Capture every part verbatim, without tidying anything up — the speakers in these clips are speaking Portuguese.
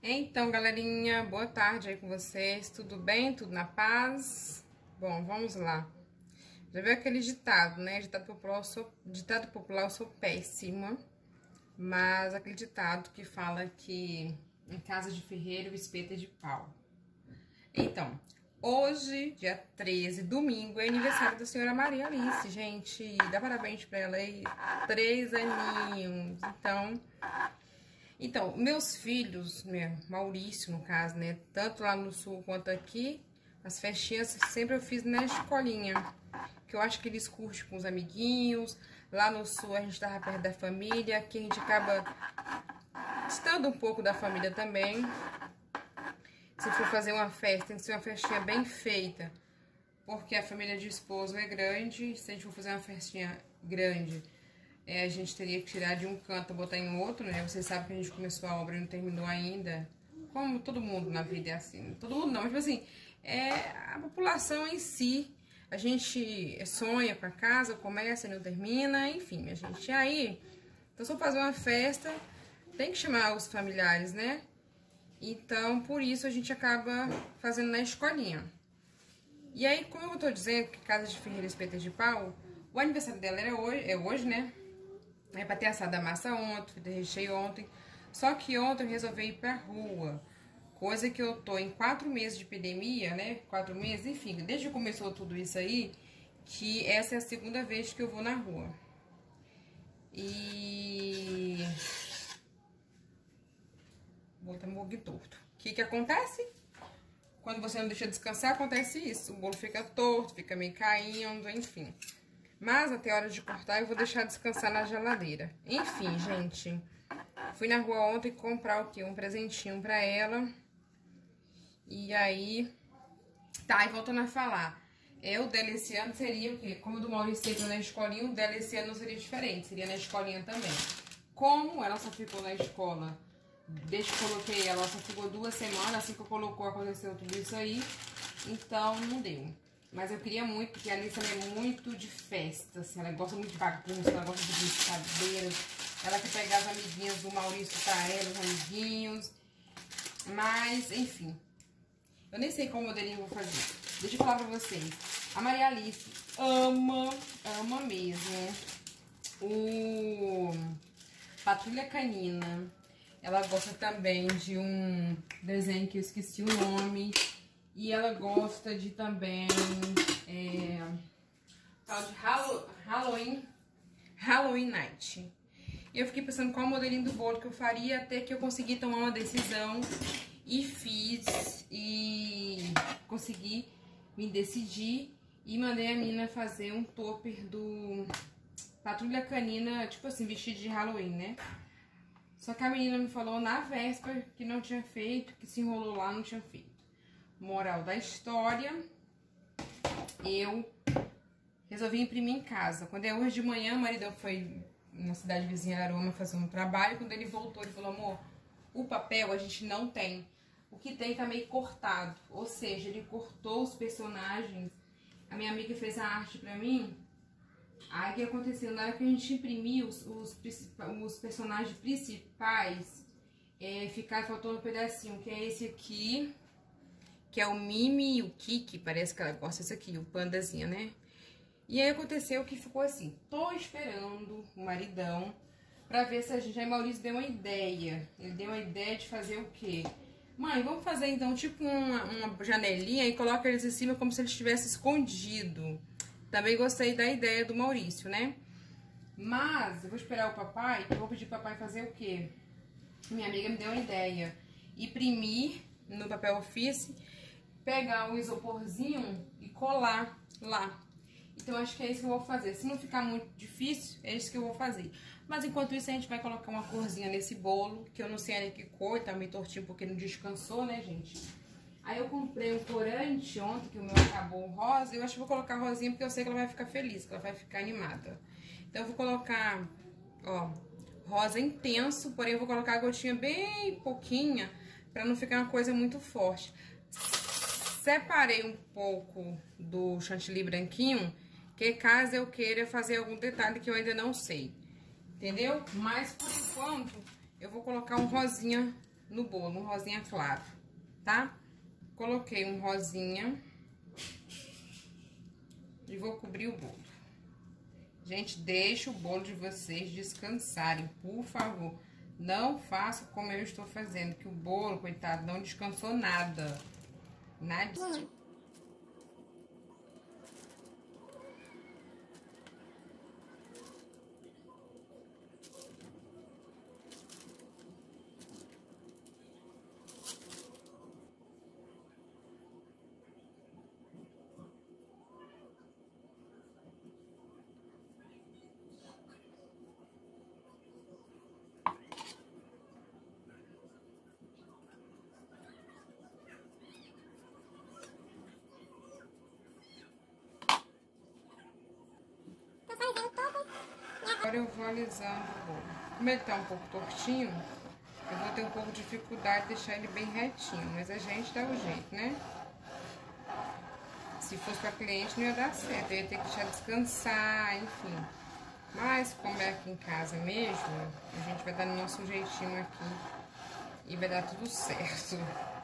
Então, galerinha, boa tarde aí com vocês. Tudo bem? Tudo na paz? Bom, vamos lá. Já viu aquele ditado, né? Ditado popular, eu sou, ditado popular, eu sou péssima. Mas aquele ditado que fala que em casa de ferreiro o espeto é de pau. Então, hoje, dia treze, domingo, é aniversário da senhora Maria Alice, gente. Dá parabéns pra ela aí. Três aninhos. Então... Então, meus filhos, né, Maurício, no caso, né, tanto lá no sul quanto aqui, as festinhas sempre eu fiz na escolinha, que eu acho que eles curtem com os amiguinhos. Lá no sul a gente tava perto da família, aqui a gente acaba estando um pouco da família também. Se for fazer uma festa, tem que ser uma festinha bem feita, porque a família de esposo é grande. Se a gente for fazer uma festinha grande, É, a gente teria que tirar de um canto e botar em outro, né? Vocês sabem que a gente começou a obra e não terminou ainda. Como todo mundo na vida é assim. Todo mundo não, mas tipo assim, é a população em si. A gente sonha com a casa, começa e não termina, enfim, a gente. Aí, então se eu fazer uma festa, tem que chamar os familiares, né? Então, por isso a gente acaba fazendo na escolinha. E aí, como eu tô dizendo que casa de ferreiro espeto é de pau, o aniversário dela era hoje, é hoje, né? É pra ter assado a massa ontem, ter recheio ontem. Só que ontem eu resolvi ir pra rua. Coisa que eu tô em quatro meses de epidemia, né? Quatro meses, enfim, desde que começou tudo isso aí, que essa é a segunda vez que eu vou na rua. E... vou botar um pouquinho torto. O que que acontece? Quando você não deixa descansar, acontece isso. O bolo fica torto, fica meio caindo, enfim. Mas até a hora de cortar eu vou deixar descansar na geladeira. Enfim, gente. Fui na rua ontem comprar o quê? Um presentinho pra ela. E aí... Tá, e voltando a falar. É, o dela esse ano seria o quê? Como o do Maurício entrou na escolinha, o dela esse ano não seria diferente. Seria na escolinha também. Como ela só ficou na escola... Desde que eu coloquei ela, ela só ficou duas semanas. Assim que eu colocou, aconteceu tudo isso aí. Então, não deu. Mas eu queria muito, porque a Alice é muito de festa, assim, ela gosta muito de bagunça, ela gosta de brincadeiras, ela quer pegar as amiguinhas do Maurício pra ela, os amiguinhos. Mas, enfim, eu nem sei qual modelinho eu vou fazer. Deixa eu falar pra vocês, a Maria Alice ama, ama mesmo o Patrulha Canina. Ela gosta também de um desenho que eu esqueci o nome. E ela gosta de também, é, tal de Hallow, Halloween, Halloween Night. E eu fiquei pensando qual modelinho do bolo que eu faria, até que eu consegui tomar uma decisão e fiz, e consegui me decidir e mandei a menina fazer um topper do Patrulha Canina, tipo assim, vestido de Halloween, né? Só que a menina me falou na véspera que não tinha feito, que se enrolou lá, não tinha feito. Moral da história, eu resolvi imprimir em casa. Quando é hoje de manhã, o maridão foi na cidade vizinha Aroma fazer um trabalho. Quando ele voltou, ele falou: amor, o papel a gente não tem. O que tem tá meio cortado. Ou seja, ele cortou os personagens. A minha amiga fez a arte pra mim. Aí o que aconteceu? Na hora que a gente imprimiu os, os, os personagens principais, é, ficar faltando um pedacinho, que é esse aqui, que é o Mimi e o Kiki, parece que ela gosta desse aqui, o pandazinho, né? E aí aconteceu que ficou assim, tô esperando o maridão pra ver se a gente... Aí Maurício deu uma ideia, ele deu uma ideia de fazer o quê? Mãe, vamos fazer então tipo uma, uma janelinha e coloca eles em cima como se eles estivessem escondido. Também gostei da ideia do Maurício, né? Mas eu vou esperar o papai, eu vou pedir pro papai fazer o quê? Minha amiga me deu uma ideia, imprimir no papel ofício, pegar um isoporzinho e colar lá. Então, acho que é isso que eu vou fazer. Se não ficar muito difícil, é isso que eu vou fazer. Mas, enquanto isso, a gente vai colocar uma corzinha nesse bolo, que eu não sei ainda que cor, tá meio tortinho porque não descansou, né, gente? Aí, eu comprei um corante ontem, que o meu acabou rosa. Eu acho que vou colocar rosinha, porque eu sei que ela vai ficar feliz, que ela vai ficar animada. Então, eu vou colocar, ó, rosa intenso, porém, eu vou colocar a gotinha bem pouquinha, pra não ficar uma coisa muito forte. Separei um pouco do chantilly branquinho, que caso eu queira fazer algum detalhe que eu ainda não sei, entendeu? Mas por enquanto eu vou colocar um rosinha no bolo, um rosinha claro, tá? Coloquei um rosinha e vou cobrir o bolo. Gente, deixa o bolo de vocês descansarem, por favor. Não faça como eu estou fazendo, que o bolo, coitado, não descansou nada. Nada. Agora eu vou alisando o bolo. Como ele tá um pouco tortinho, eu vou ter um pouco de dificuldade de deixar ele bem retinho, mas a gente dá o jeito, né? Se fosse para cliente não ia dar certo, eu ia ter que deixar descansar, enfim. Mas como é aqui em casa mesmo, a gente vai dar no nosso jeitinho aqui e vai dar tudo certo.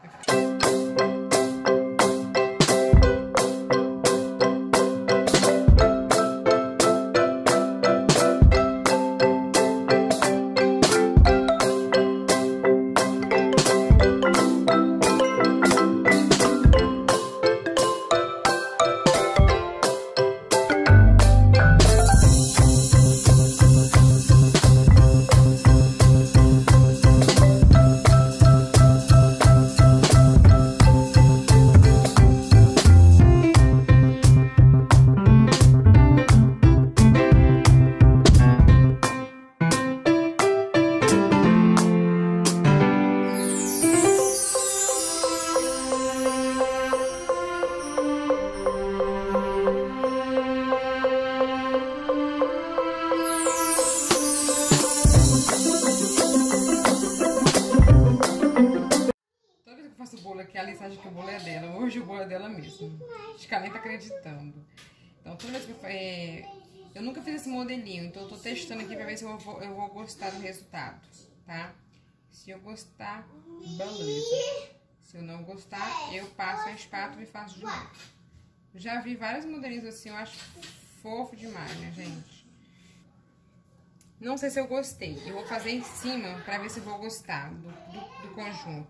Que a Alice acha que o bolo é dela. Hoje o bolo é dela mesmo. Acho que ela nem tá acreditando. Então, toda vez que eu... É, eu nunca fiz esse modelinho, então eu tô testando aqui pra ver se eu vou, eu vou gostar do resultado, tá? Se eu gostar, beleza. Se eu não gostar, eu passo a espátula e faço de novo. Já vi vários modelinhos assim, eu acho fofo demais, né, gente? Não sei se eu gostei. Eu vou fazer em cima pra ver se eu vou gostar do, do, do conjunto.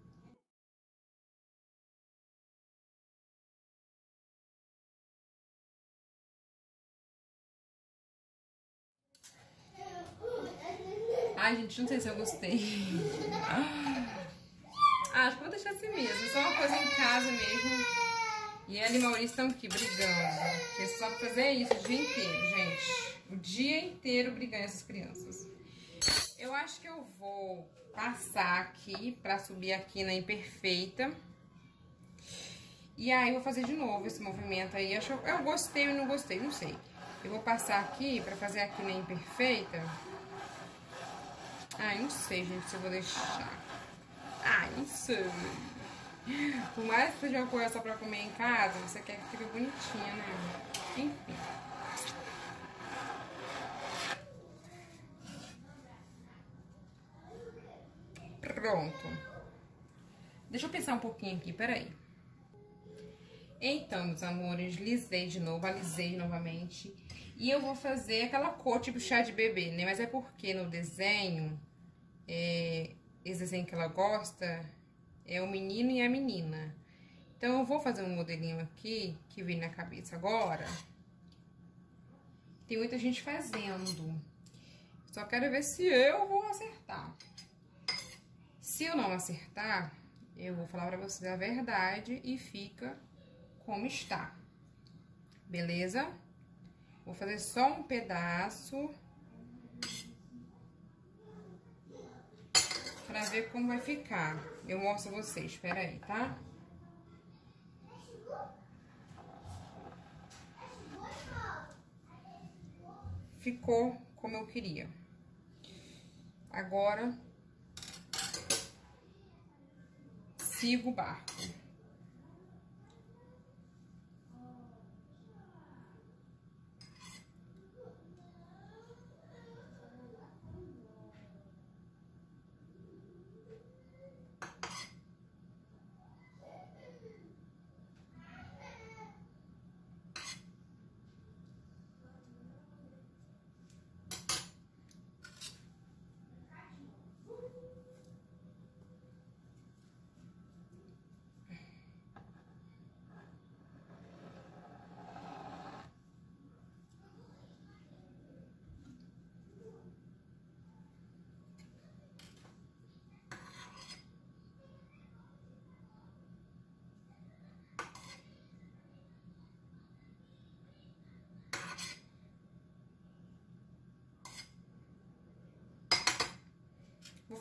Ai, gente, não sei se eu gostei. Ah, acho que vou deixar assim mesmo. Só uma coisa em casa mesmo. E ela e Maurício estão aqui brigando. Porque só pra fazer isso o dia inteiro, gente. O dia inteiro brigando essas crianças. Eu acho que eu vou passar aqui pra subir aqui na imperfeita. E aí eu vou fazer de novo esse movimento aí. Acho, eu gostei ou não gostei, não sei. Eu vou passar aqui pra fazer aqui na imperfeita. Ai, não sei, gente, se eu vou deixar. Ai, não sei. Por mais que seja uma coisa só pra comer em casa, você quer que fique bonitinha, né? Enfim. Pronto. Deixa eu pensar um pouquinho aqui, peraí. Então, meus amores, lisei de novo, alisei novamente. E eu vou fazer aquela cor tipo chá de bebê, né? Mas é porque no desenho, é, esse desenho que ela gosta é o menino e a menina. Então, eu vou fazer um modelinho aqui, que vem na cabeça agora. Tem muita gente fazendo. Só quero ver se eu vou acertar. Se eu não acertar, eu vou falar pra vocês a verdade e fica como está. Beleza? Vou fazer só um pedaço pra ver como vai ficar. Eu mostro a vocês, espera aí, tá? Ficou como eu queria. Agora, sigo o barco.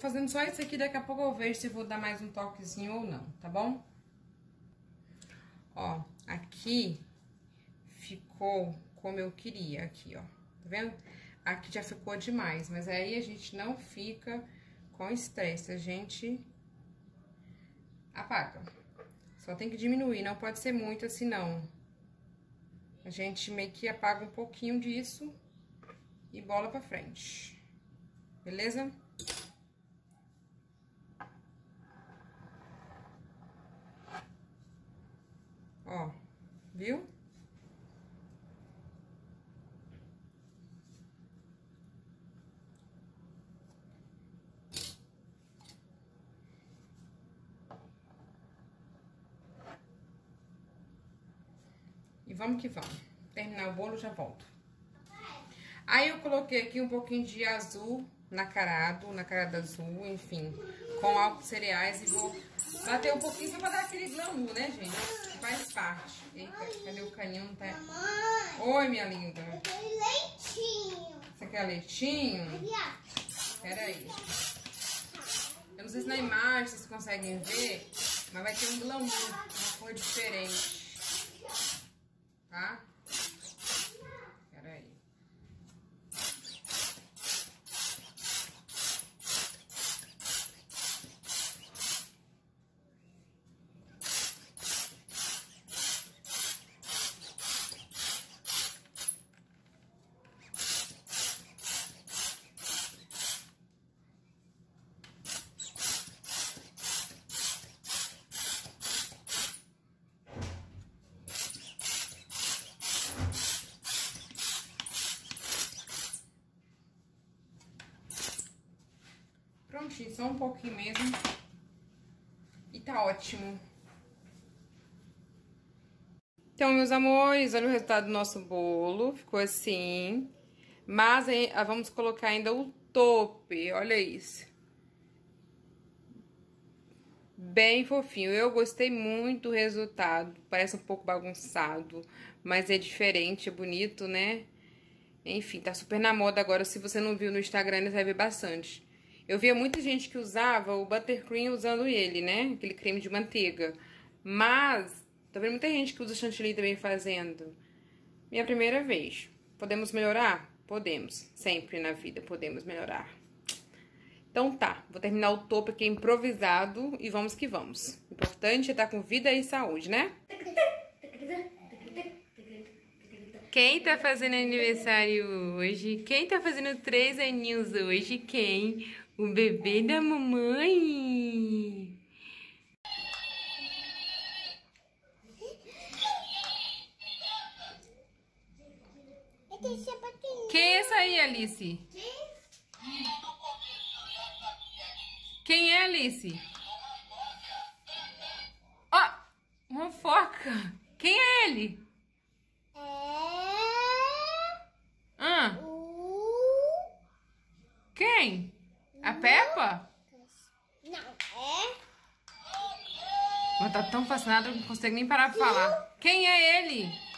fazendo só isso aqui, daqui a pouco eu vejo se vou dar mais um toquezinho ou não, tá bom? Ó, aqui ficou como eu queria, aqui, ó, tá vendo? Aqui já ficou demais, mas aí a gente não fica com estresse, a gente apaga. Só tem que diminuir, não pode ser muito assim, não. A gente meio que apaga um pouquinho disso e bola pra frente. Beleza? Ó, viu? E vamos que vamos. Terminar o bolo, já volto. Aí eu coloquei aqui um pouquinho de azul nacarado, nacarado azul, enfim, com álcool cereais e vou bater um pouquinho só pra dar aquele glamour, né, gente? Que faz parte. Eita, cadê o caninho? Não tá... Oi, minha linda. Eu quero leitinho. Você quer leitinho? Pera aí. Eu não sei se na imagem vocês conseguem ver, mas vai ter um glamour, uma cor diferente. Tá? Pera aí. Prontinho, só um pouquinho mesmo. E tá ótimo. Então, meus amores, olha o resultado do nosso bolo. Ficou assim. Mas aí, vamos colocar ainda o tope. Olha isso. Bem fofinho. Eu gostei muito do resultado. Parece um pouco bagunçado, mas é diferente, é bonito, né? Enfim, tá super na moda agora. Se você não viu no Instagram, você vai ver bastante. Eu via muita gente que usava o buttercream usando ele, né? Aquele creme de manteiga. Mas, tá vendo muita gente que usa chantilly também fazendo. Minha primeira vez. Podemos melhorar? Podemos. Sempre na vida podemos melhorar. Então tá, vou terminar o topo aqui improvisado e vamos que vamos. O importante é estar com vida e saúde, né? Quem tá fazendo aniversário hoje? Quem tá fazendo três aninhos hoje? Quem? O bebê da mamãe. Quem é essa aí, Alice? Quem é, Alice? Ó, oh, uma foca. Quem é ele? Ah. Quem? A Peppa? Não, é... Ela tá tão fascinada que não consegue nem parar pra falar. Quem é ele?